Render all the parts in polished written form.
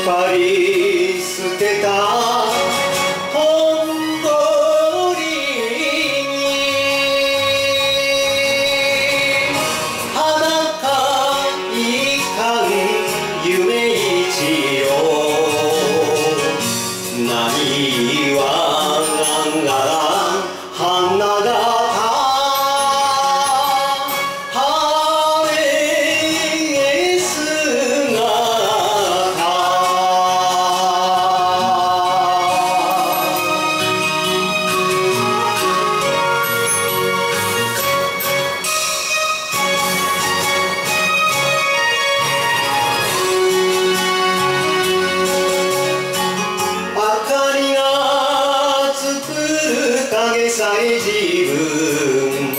ぱり捨てた本通りに裸いかん夢一よ何はなんが花が影さえ自分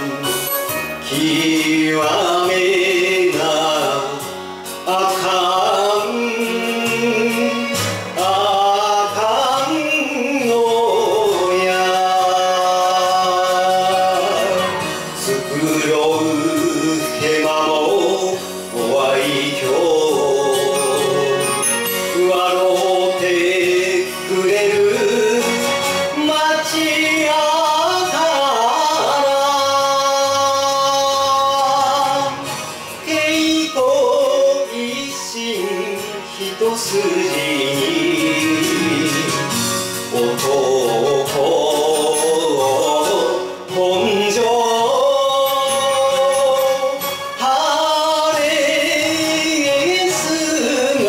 極めなあかんのや繕うヘマも怖い今日笑うてくれる一筋に男本性晴れ姿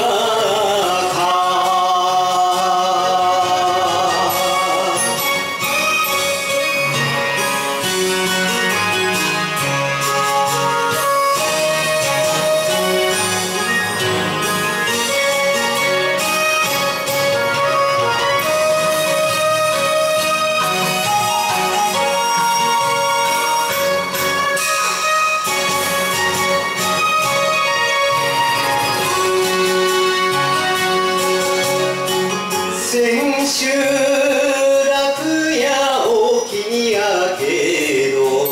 千秋楽やおきにやけど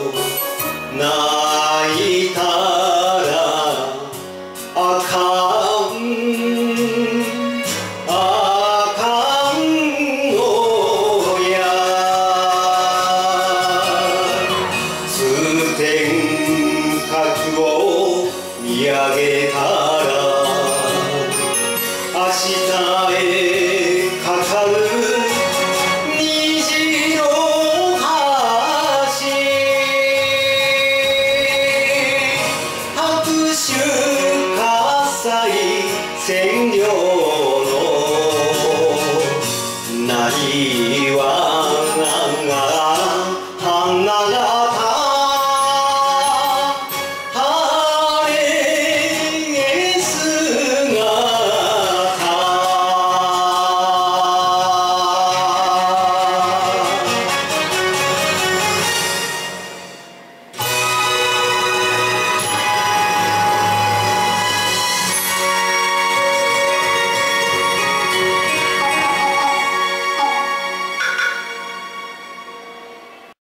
泣いたらあかんのや通天閣を見上げたら明日へかかる虹の橋拍手喝采千両のなにわが花が